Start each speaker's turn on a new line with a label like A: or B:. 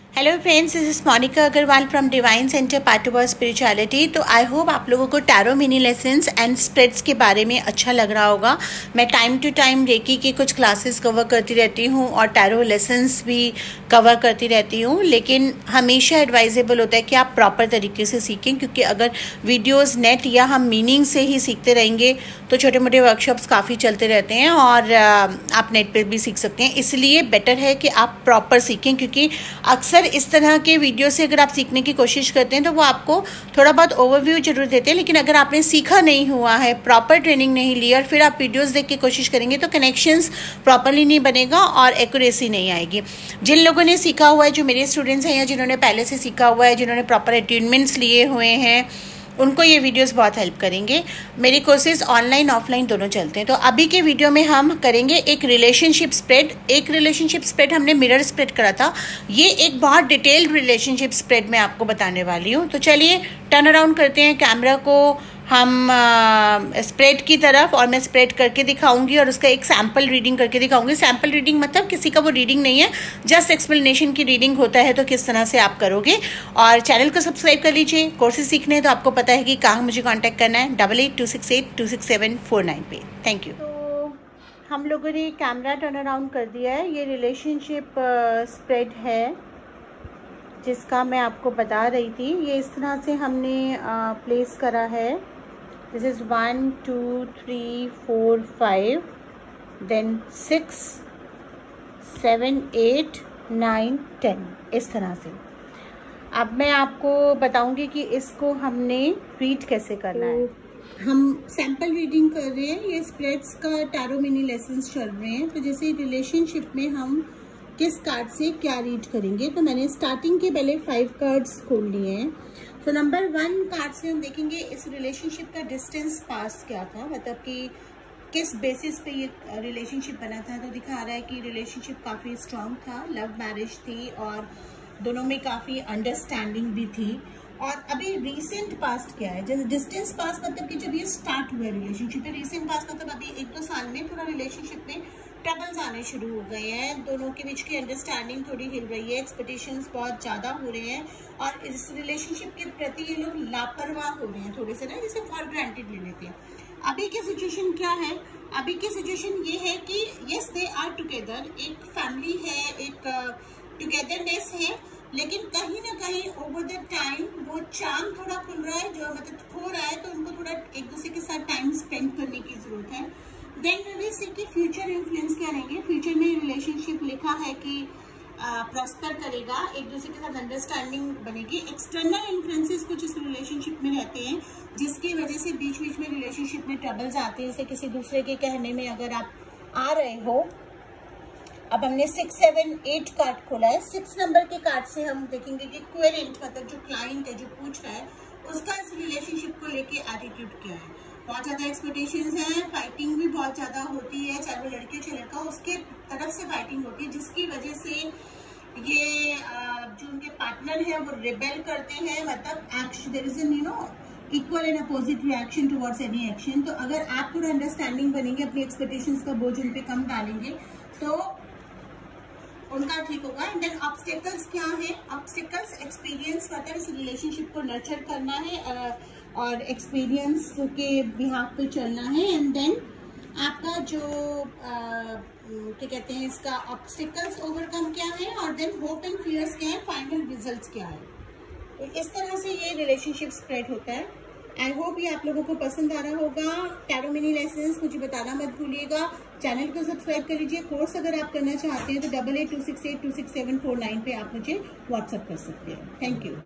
A: Hello friends, this is Monika Agarwal from divine center part of spirituality. तो I hope आप लोगों को tarot mini lessons and spreads के बारे में अच्छा लग रहा होगा। मैं टाइम टू टाइम रेकी की कुछ क्लासेस कवर करती रहती हूँ और टैरो लेसन्स भी कवर करती रहती हूँ, लेकिन हमेशा एडवाइजेबल होता है कि आप प्रॉपर तरीके से सीखें, क्योंकि अगर वीडियोज़ नेट या हम मीनिंग से ही सीखते रहेंगे तो छोटे मोटे वर्कशॉप्स काफ़ी चलते रहते हैं और आप नेट पर भी सीख सकते हैं। इसलिए बेटर है कि आप प्रॉपर सीखें, क्योंकि अक्सर इस तरह के वीडियो से अगर आप सीखने की कोशिश करते हैं तो वो आपको थोड़ा बहुत ओवरव्यू जरूर देते हैं, लेकिन अगर आपने सीखा नहीं हुआ है, प्रॉपर ट्रेनिंग नहीं ली और फिर आप वीडियोस देख के कोशिश करेंगे तो कनेक्शंस प्रॉपरली नहीं बनेगा और एक्यूरेसी नहीं आएगी। जिन लोगों ने सीखा हुआ है, जो मेरे स्टूडेंट्स हैं या जिन्होंने पहले से सीखा हुआ है, जिन्होंने प्रॉपर अटेनमेंट्स लिए हुए हैं, उनको ये वीडियोस बहुत हेल्प करेंगे। मेरे कोर्सेज ऑनलाइन ऑफलाइन दोनों चलते हैं। तो अभी के वीडियो में हम करेंगे एक रिलेशनशिप स्प्रेड हमने मिरर स्प्रेड करा था। ये एक बहुत डिटेल्ड रिलेशनशिप स्प्रेड मैं आपको बताने वाली हूँ। तो चलिए टर्न अराउंड करते हैं कैमरा को हम स्प्रेड की तरफ, और मैं स्प्रेड करके दिखाऊंगी और उसका एक सैम्पल रीडिंग करके दिखाऊंगी। सैम्पल रीडिंग मतलब किसी का वो रीडिंग नहीं है, जस्ट एक्सप्लेनेशन की रीडिंग होता है, तो किस तरह से आप करोगे। और चैनल को सब्सक्राइब कर लीजिए। कोर्सेज सीखने हैं तो आपको पता है कि कहाँ मुझे कांटेक्ट करना है, 8826826749 पे। Thank you. तो हम लोगों ने कैमरा टर्न अराउंड कर दिया है। ये रिलेशनशिप स्प्रेड है जिसका मैं आपको बता रही थी। ये इस तरह से हमने प्लेस करा है। दिस इज़ 1 2 3 4 5 देन 6 7 8 9 10 इस तरह से। अब मैं आपको बताऊंगी कि इसको हमने रीड कैसे करना है। हम सैम्पल रीडिंग कर रहे हैं। ये स्प्रेड्स का टैरो मिनी लेसन्स चल रहे हैं। तो जैसे रिलेशनशिप में हम किस कार्ड से क्या रीड करेंगे, तो मैंने स्टार्टिंग के पहले 5 कार्ड्स खोल लिए हैं। तो नंबर 1 कार्ड से हम देखेंगे इस रिलेशनशिप का डिस्टेंस पास क्या था, मतलब कि किस बेसिस पे ये रिलेशनशिप बना था। तो दिखा रहा है कि रिलेशनशिप काफ़ी स्ट्रांग था, लव मैरिज थी और दोनों में काफ़ी अंडरस्टैंडिंग भी थी। और अभी रिसेंट पास्ट क्या है, जैसे डिस्टेंस पास्ट मतलब कि जब ये स्टार्ट हुआ रिलेशनशिप है। रिसेंट पास्ट मतलब अभी 1-2 साल में थोड़ा रिलेशनशिप में ट्रबल्स आने शुरू हो गए हैं, दोनों के बीच की अंडरस्टैंडिंग थोड़ी हिल रही है, एक्सपेक्टेशंस बहुत ज़्यादा हो रहे हैं और इस रिलेशनशिप के प्रति ये लोग लापरवाह हो रहे हैं थोड़े से ना, जिसे फॉर ग्रांटेड ले लेते हैं। अभी की सिचुएशन क्या है? अभी की सिचुएशन ये है कि यस दे आर टुगेदर, एक फैमिली है, एक टुगेदरनेस है, लेकिन कहीं ना कहीं ओवर द टाइम वो चार्म थोड़ा खुल रहा है, जो मतलब खो रहा है, तो उनको थोड़ा एक दूसरे के साथ टाइम स्पेंड करने की जरूरत है। देन वी विल सी कि फ्यूचर इन्फ्लुएंस क्या रहेंगे। फ्यूचर में रिलेशनशिप लिखा है कि प्रॉस्पर करेगा, एक दूसरे के साथ अंडरस्टैंडिंग बनेगी। एक्सटर्नल इन्फ्लुएंसेस कुछ इस रिलेशनशिप में रहते हैं, जिसकी वजह से बीच बीच में रिलेशनशिप में ट्रबल्स आते हैं। जैसे किसी दूसरे के कहने में अगर आप आ रहे हो। अब हमने 6 7 8 कार्ड खोला है। 6 नंबर के कार्ड से हम देखेंगे कि क्वेरेंट मतलब जो क्लाइंट है, जो पूछ रहा है, उसका इस रिलेशनशिप को लेके एटीट्यूड क्या है। बहुत ज्यादा एक्सपेक्टेशंस हैं, फाइटिंग भी बहुत ज्यादा होती है, चाहे वो लड़के चाहे लड़का, उसके तरफ से फाइटिंग होती है, जिसकी वजह से ये जो उनके पार्टनर है वो रिबेल करते हैं। मतलब action, there is an equal and opposite reaction towards any action. तो अगर आप थोड़ा अंडरस्टैंडिंग बनेंगे, अपनी एक्सपेक्टेशंस का बोझ उन पे कम डालेंगे, तो उनका ठीक होगा। एंड देन ऑब्स्टेकल्स क्या है? ऑब्स्टेकल्स एक्सपीरियंस, मतलब इस रिलेशनशिप को नर्चर करना है और एक्सपीरियंस के बिहाफ पे चलना है। एंड देन आपका जो क्या कहते हैं, इसका ऑब्स्टेकल्स ओवरकम क्या है, और देन होप एंड फियर्स क्या है, फाइनल रिजल्ट्स क्या है। तो इस तरह से ये रिलेशनशिप स्प्रेड होता है। आई होप ये आप लोगों को पसंद आ रहा होगा। टैरो मिनी लेसन्स मुझे बताना मत भूलिएगा। चैनल को सब्सक्राइब कर लीजिए। कोर्स अगर आप करना चाहते हैं तो 8826826749 पे आप मुझे व्हाट्सएप कर सकते हैं। Thank you.